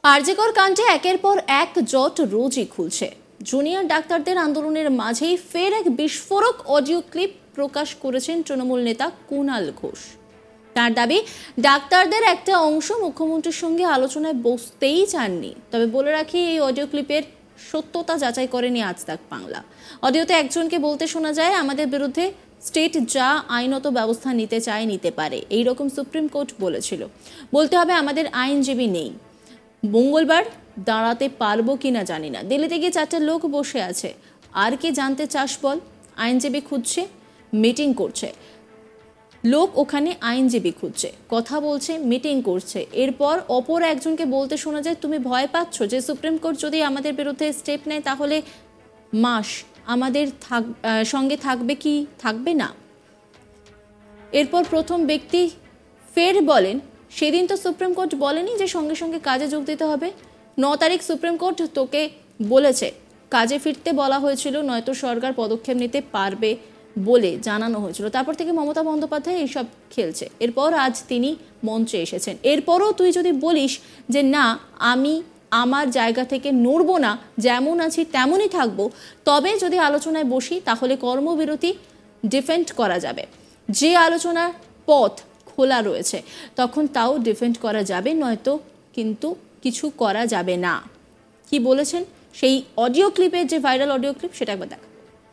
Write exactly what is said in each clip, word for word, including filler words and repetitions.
আরজিকর কাণ্ডে একের পর এক জট রোজই খুলছে। জুনিয়র ডাক্তারদের আন্দোলনের মাঝেই ফের এক বিস্ফোরক অডিও ক্লিপ প্রকাশ করেছেন তৃণমূল নেতা কুণাল ঘোষ। তার দাবি, ডাক্তারদের একটা অংশ মুখ্যমন্ত্রীর সঙ্গে আলোচনায় বসতেই চাননি। তবে বলে রাখি, এই অডিও ক্লিপের সত্যতা যাচাই করেনি আজ তাক বাংলা। অডিওতে একজনকে বলতে শোনা যায়, আমাদের বিরুদ্ধে স্টেট যা আইনত ব্যবস্থা নিতে চায় নিতে পারে, এই রকম সুপ্রিম কোর্ট বলেছিল। বলতে হবে আমাদের আইনজীবী নেই, মঙ্গলবার দাঁড়াতে পারবো কিনা জানি না। দিল্লিতে গিয়ে চারটা লোক বসে আছে, আর কি জানতে চাস বল। আইনজীবী খুঁজছে, মিটিং করছে। লোক ওখানে আইনজীবী খুঁজছে, কথা বলছে, মিটিং করছে। এরপর অপর একজনকে বলতে শোনা যায়, তুমি ভয় পাচ্ছ যে সুপ্রিম কোর্ট যদি আমাদের বিরুদ্ধে স্টেপ নেয় তাহলে মাস আমাদের সঙ্গে থাকবে কি থাকবে না। এরপর প্রথম ব্যক্তি ফের বলেন, সেদিন তো সুপ্রিম কোর্ট বলেনি যে সঙ্গে সঙ্গে কাজে যোগ দিতে হবে। ন তারিখ সুপ্রিম কোর্ট তোকে বলেছে কাজে ফিরতে বলা হয়েছিল, নয়তো সরকার পদক্ষেপ নিতে পারবে বলে জানানো হয়েছিল। তারপর থেকে মমতা বন্দ্যোপাধ্যায় এইসব খেলছে। এরপর আজ তিনি মঞ্চে এসেছেন। এরপরও তুই যদি বলিস যে না, আমি আমার জায়গা থেকে নড়বো না, যেমন আছি তেমনই থাকবো, তবে যদি আলোচনায় বসি তাহলে কর্মবিরতি ডিফেন্ড করা যাবে। যে আলোচনার পথ খোলা রয়েছে তখন তাও ডিফেন্ড করা যাবে, নয়তো কিন্তু কিছু করা যাবে না। কি বলেছেন সেই অডিও ক্লিপের, যে ভাইরাল অডিও ক্লিপ, সেটা একবার দেখ।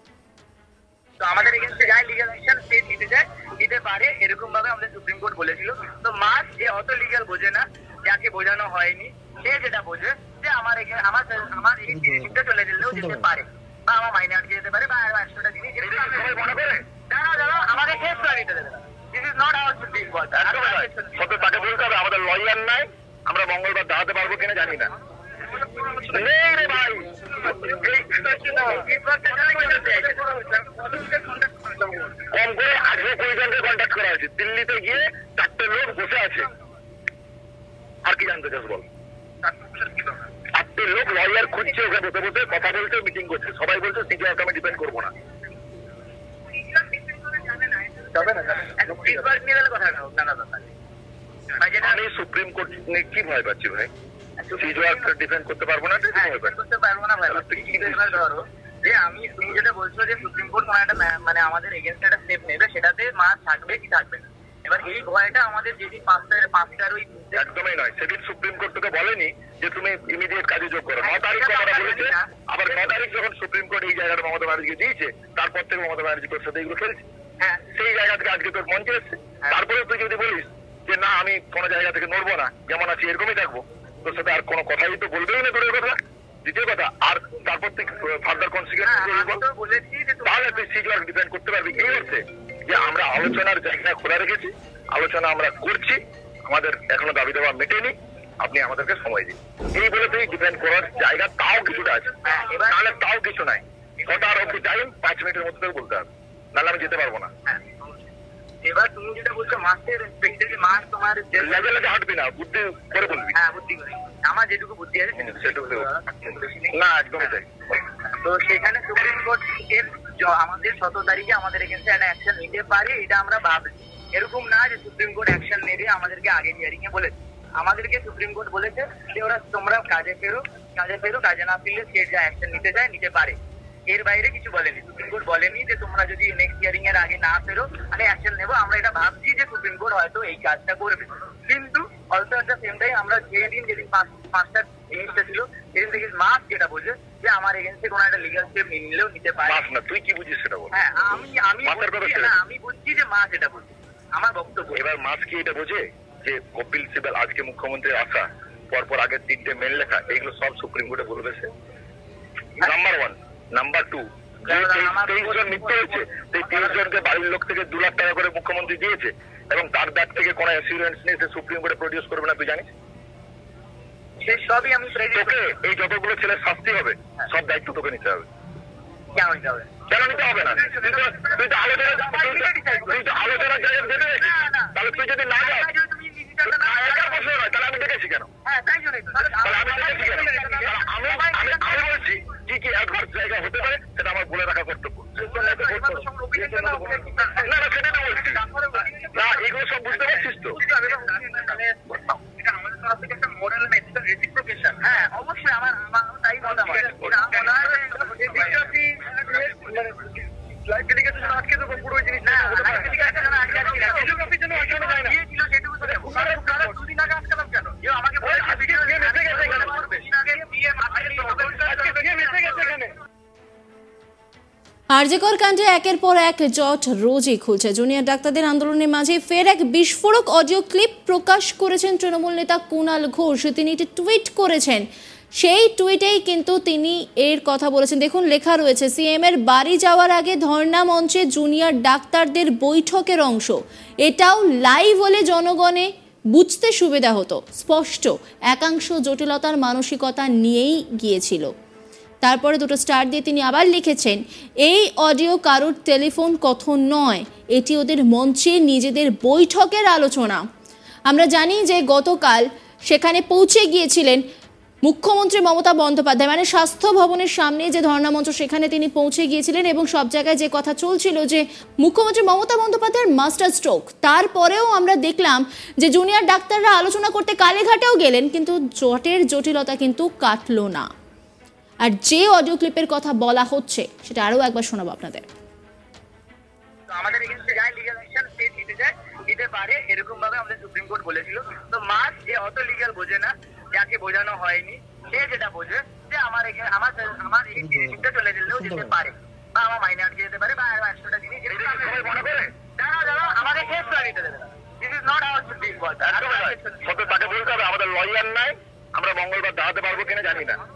তো আমাদের এগেইনস্টে যায় লিগ্যাল অ্যাকশন স্টেট নিতে যায়, নিতে পারে, এরকম ভাবে আমাদের সুপ্রিম কোর্ট বলেছিল। তো মাস যে অত লিগ্যাল বোঝে না, যাকে বোঝানো হয়নি, সে যেটা বোঝে যে আমার আমার আমার এগেইনস্টে চলে গেলেও যেতে পারে, বা আমার মাইনে আটকে যেতে পারে, বা একশোটা জিনিস মনে করে দাঁড়া দাঁড়া আমাকে কেস করে নিতে দেবে। This is not our Supreme Court. সত্যি তাকে বলতে হবে আমাদের লয়ার নাই, আমরা মঙ্গলবার দাঁড়াতে পারবো কিনা জানি না। কম করে আজকে কুড়ি জনকে কন্ট্যাক্ট করা হয়েছে। দিল্লিতে গিয়ে চারটে লোক বসে আছে, আর কি জানতে চাস বল। চারটে লোক লয়ার খুঁজছে, ওকে বসে বসে কথা বলছে, মিটিং করছে। সবাই বলছে সিজিআইকে আমি ডিপেন্ড করবো না। আমি সুপ্রিম কোর্ট কি ভয় পাচ্ছি ভাই? ডিফেন্ড করতে পারবো না, করতে পারবো না ভাই। ধরো যে আমি, তুমি যেটা বলছো যে সুপ্রিম কোর্ট কোনো একটা মানে আমাদের এগেইনস্টে একটা স্টেপ নেবে, সেটাতে মাস থাকবে কি থাকবে না। এবার এই ভয়টা আমাদের যেদিন পাঁচটা পাঁচটার ওই একদমই নয়। সেদিন সুপ্রিম কোর্ট তোকে বলেনি যে তুমি ইমিডিয়েট কাজে যোগ করো। ন তারিখ কথাটা বলেছে, আবার ন তারিখ যখন সুপ্রিম কোর্ট এই জায়গাটা মমতা ব্যানার্জিকে দিয়েছে, তারপর থেকে মমতা ব্যানার্জি তোর সাথে এগুলো খেলছে। হ্যাঁ, সেই জায়গা থেকে আজকে তোর মঞ্চে এসছে। তারপরে তুই যদি বলিস যে না, আমি কোনো জায়গা থেকে নড়বো না, যেমন আছি এরকমই থাকবো, তোর সাথে আর কোনো কথাই তো বলবেই না তোর কথা। দ্বিতীয় কথা, আর তারপর তুই ফার্দার কনসিকুয়েন্স তাহলে তুই সিজিআর ডিপেন্ড করতে পারবি। এই অর্থে যে আমরা আলোচনার জায়গা খোলা রেখেছি, আলোচনা আমরা করছি, আমাদের এখনো দাবি দেওয়া মেটেনি, আপনি আমাদেরকে সময় দিন, এই বলে তুই ডিপেন্ড করার জায়গা তাও কিছুটা আছে। তাহলে তাও কিছু নাই, কটার অব্দি টাইম পাঁচ মিনিটের মধ্যে বলতে হবে, নাহলে আমি যেতে পারবো না। এবার তুমি যেটা বলছো মাসের মাস তোমার লেগে লেগে হাঁটবি না, বুদ্ধি করে বলবি। হ্যাঁ, বুদ্ধি করে। আমার যেটুকু বুদ্ধি আছে সেটুকু না, একদমই তাই। তো সেখানে সুপ্রিম কোর্ট আমাদের সতেরো তারিখে আমাদের এগেইনস্টে একটা অ্যাকশন নিতে পারে, এটা আমরা ভাবছি। এরকম না যে সুপ্রিম কোর্ট অ্যাকশন নেবে আমাদেরকে আগে হিয়ারিং এ বলেছে। আমাদেরকে সুপ্রিম কোর্ট বলেছে যে ওরা তোমরা কাজে ফেরো, কাজে ফেরো, কাজে না ফিরলে সে যা অ্যাকশন নিতে চায় নিতে পারে। এর বাইরে কিছু বলেনি। সুপ্রিম কোর্ট বলেনি যে তোমরা যদি নেক্সট হিয়ারিং এর আগে না ফেরো তাহলে অ্যাকশন নেবো। আমরা এটা ভাবছি যে সুপ্রিম কোর্ট হয়তো এই কাজটা করবে, কিন্তু also at the same time আমরা যেদিন যেদিন পাঁচটা জিনিসটা ছিল সেদিন থেকে মাস যেটা বলছে যে আমার এগেইনস্টে কোনো একটা লিগ্যাল স্টেপ নিলেও নিতে পারে না। তুই কি বুঝিস সেটা বল। হ্যাঁ, আমি আমি আমি বুঝছি যে মাস এটা বলছে, আমার বক্তব্য। এবার মাস কি এটা বোঝে যে কপিল সিবাল আজকে মুখ্যমন্ত্রী আসা পরপর আগের তিনটে মেল লেখা, এগুলো সব সুপ্রিম কোর্টে বলে দেছে। Number one. নাম্বার টু, তেইশ জন মৃত্যু হয়েছে, সেই তেইশ জনকে বাড়ির লোক থেকে দু লাখ টাকা করে মুখ্যমন্ত্রী দিয়েছে, এবং তার ব্যাগ থেকে কোনো অ্যাসিউরেন্স নেই সে সুপ্রিম কোর্টে প্রডিউস করবে না, তুই জানিস? সে সবই আমি তোকে, এই যতগুলো ছেলের শাস্তি হবে সব দায়িত্ব তোকে নিতে হবে। কেন নিতে হবে? কেন নিতে হবে না? তুই তো আলোচনা তুই তো আলোচনার জায়গায় দেবে, তাহলে তুই যদি না যাস তাহলে আমি দেখেছি কেন? আমি বলছি কি কি অ্যাডভান্স জায়গা হতে পারে সেটা আমার বলে রাখা কর্তব্য। না না, সেটা বলছি না, এগুলো সব বুঝতে পারছিস তো? এটা আমাদের তরফ থেকে একটা মোরাল মেসেজ, রেসিপ্রোকেশন। আরজিকর কাণ্ডে একের পর এক জট রোজই খুলছে। জুনিয়র ডাক্তারদের আন্দোলনের মাঝে ফের এক বিস্ফোরক অডিও ক্লিপ প্রকাশ করেছেন তৃণমূল নেতা কুণাল ঘোষ। তিনি একটি টুইট করেছেন, সেই টুইটেই কিন্তু তিনি এর কথা বলেছেন। দেখুন, লেখা রয়েছে, সিএম এর বাড়ি যাওয়ার আগে ধর্ণা মঞ্চে জুনিয়র ডাক্তারদের বৈঠকের অংশ। এটাও লাইভ হলে জনগণে বুঝতে সুবিধা হতো। স্পষ্ট একাংশ জটিলতার মানসিকতা নিয়েই গিয়েছিল। তারপরে দুটো স্টার দিয়ে তিনি আবার লিখেছেন, এই অডিও কারোর টেলিফোন কথন নয়, এটি ওদের মঞ্চে নিজেদের বৈঠকের আলোচনা। আমরা জানি যে গতকাল সেখানে পৌঁছে গিয়েছিলেন মুখ্যমন্ত্রী মমতা বন্দ্যোপাধ্যায়, মানে স্বাস্থ্য ভবনের সামনে যে ধর্ণামঞ্চ সেখানে তিনি পৌঁছে গিয়েছিলেন এবং সব জায়গায় যে কথা চলছিল যে মুখ্যমন্ত্রী মমতা বন্দ্যোপাধ্যায়ের মাস্টার স্ট্রোক। তারপরেও আমরা দেখলাম যে জুনিয়র ডাক্তাররা আলোচনা করতে কালীঘাটেও গেলেন, কিন্তু জটের জটিলতা কিন্তু কাটলো না। আর যে অডিও ক্লিপের কথা বলা হচ্ছে সেটা আরো একবার শোনাবো আপনাদের। আমাদের এগেইনস্টে যায় লিগ্যাল অ্যাকশন সে নিতে যায়, নিতে পারে, এরকম ভাবে আমাদের সুপ্রিম কোর্ট বলেছিল। তো মাস যে অত লিগ্যাল বোঝে না, যাকে বোঝানো হয়নি সে যেটা বোঝে যে আমার এখানে আমার আমার এই জিনিসটা চলে গেলেও যেতে পারে, বা আমার মাইনে আটকে যেতে পারে, বা আরো একশোটা জিনিস মনে করে দাঁড়াও দাঁড়াও আমাদের কেস করে নিতে দেবে। This is not our Supreme Court. তাকে বলতে হবে আমাদের লয়ার নাই, আমরা মঙ্গলবার দাঁড়াতে পারবো কিনা জানি না।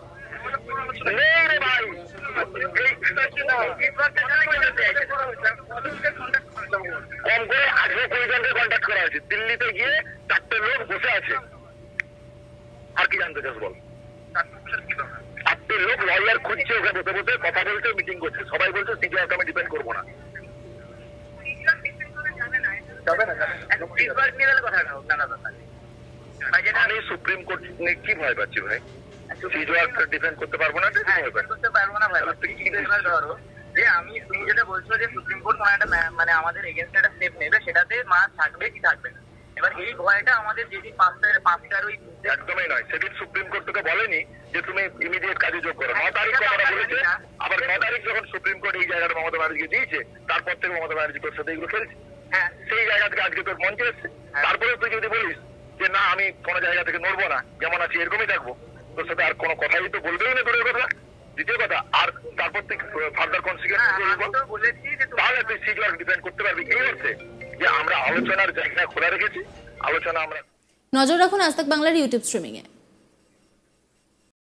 কম করে আঠেরো কুড়ি জনকে কন্ট্যাক্ট করা হয়েছে। দিল্লিতে গিয়ে চারটে লোক বসে আছে, আর কি জানতে চাস বল? চারটে লোক লয়ার খুঁজছে, ওকে বসে বসে কথা বলছে, মিটিং করছে, সবাই বলছে সিজিআরকে আমি ডিপেন্ড করবো না। আমি সুপ্রিম কোর্ট কি ভয় পাচ্ছি ভাই? ডিফেন্ড করতে পারবো না, করতে পারবো না ভাই। ধরো যে আমি তুমি যেটা বলছো যে সুপ্রিম কোর্ট কোনো একটা মানে আমাদের এগেনস্টে একটা স্টেপ নেবে, সেটাতে মাস থাকবে কি থাকবে না। এবার এই ভয়টা আমাদের যেদিন পাঁচটার পাঁচটার ওই একদমই নয়, সেদিন সুপ্রিম কোর্ট তোকে বলেনি যে তুমি ইমিডিয়েট কাজে যোগ করো। ন তারিখ কথাটা বলেছে, আবার ন তারিখ যখন সুপ্রিম কোর্ট এই জায়গাটা মমতা ব্যানার্জিকে দিয়েছে, তারপর থেকে মমতা ব্যানার্জি তোর সাথে এগুলো খেলছে। হ্যাঁ, সেই জায়গা থেকে আজকে তোর মঞ্চে এসছে। তারপরে তুই যদি বলিস যে না আমি কোনো জায়গা থেকে নড়বো না, যেমন আছি এরকমই থাকবো, তোর সাথে আর কোনো কথাই তো বলবেই না তোর কথা। দ্বিতীয় কথা, আর তারপর তুই ফার্দার কনসিকুয়েন্স বলেছি যে তাহলে তুই সিজিআর ডিপেন্ড করতে পারবি এই অর্থে যে আমরা আলোচনার জায়গা খোলা রেখেছি, আলোচনা আমরা। নজর রাখুন আজ তাক বাংলার ইউটিউব স্ট্রিমিং এ।